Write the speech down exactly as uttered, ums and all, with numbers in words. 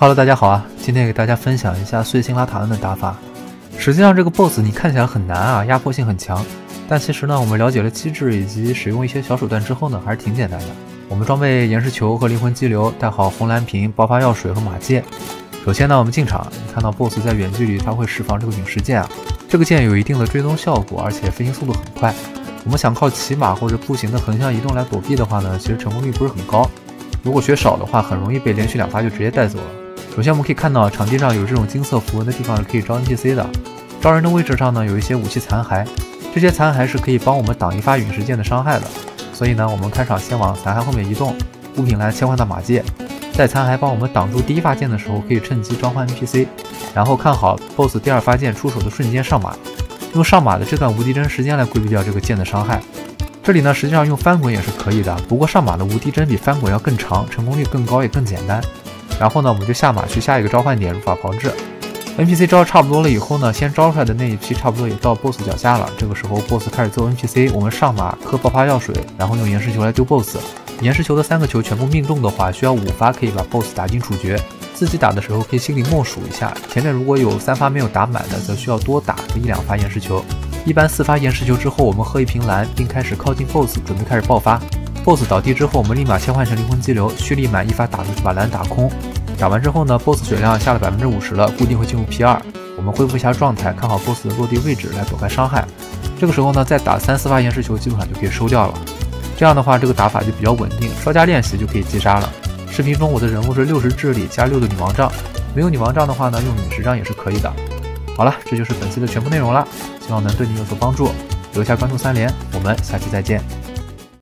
Hello， 大家好啊！今天给大家分享一下碎星拉塔恩的打法。实际上这个 BOSS 你看起来很难啊，压迫性很强，但其实呢，我们了解了机制以及使用一些小手段之后呢，还是挺简单的。我们装备岩石球和灵魂激流，带好红蓝瓶、爆发药水和马戒。首先呢，我们进场，你看到 BOSS 在远距离它会释放这个陨石剑啊，这个剑有一定的追踪效果，而且飞行速度很快。我们想靠骑马或者步行的横向移动来躲避的话呢，其实成功率不是很高。如果血少的话，很容易被连续两发就直接带走了。首先我们可以看到场地上有这种金色符文的地方是可以招 N P C 的，招人的位置上呢有一些武器残骸，这些残骸是可以帮我们挡一发陨石剑的伤害的。所以呢，我们开场先往残骸后面移动，物品栏切换到马戒，在残骸帮我们挡住第一发剑的时候，可以趁机召唤 N P C， 然后看好 BOSS 第二发剑出手的瞬间上马，用上马的这段无敌帧时间来规避掉这个剑的伤害。这里呢实际上用翻滚也是可以的，不过上马的无敌帧比翻滚要更长，成功率更高也更简单。然后呢，我们就下马去下一个召唤点，如法炮制。N P C 招差不多了以后呢，先招出来的那一批差不多也到 BOSS 脚下了。这个时候 BOSS 开始揍 N P C， 我们上马磕爆发药水，然后用岩石球来丢 BOSS。岩石球的三个球全部命中的话，需要五发可以把 BOSS 打进处决。自己打的时候可以心里默数一下，前面如果有三发没有打满的，则需要多打个一两发岩石球。一般四发岩石球之后，我们喝一瓶蓝，并开始靠近 BOSS， 准备开始爆发。BOSS 倒地之后，我们立马切换成灵魂激流，蓄力满一发打出去，把蓝打空。打完之后呢 ，BOSS 血量下了 百分之五十 了，固定会进入 P 二。我们恢复一下状态，看好 BOSS 的落地位置来躲开伤害。这个时候呢，再打三四发岩石球，基本上就可以收掉了。这样的话，这个打法就比较稳定，稍加练习就可以击杀了。视频中我的人物是六十智力加六的女王杖，没有女王杖的话呢，用陨石杖也是可以的。好了，这就是本期的全部内容了，希望能对你有所帮助。留下关注三连，我们下期再见。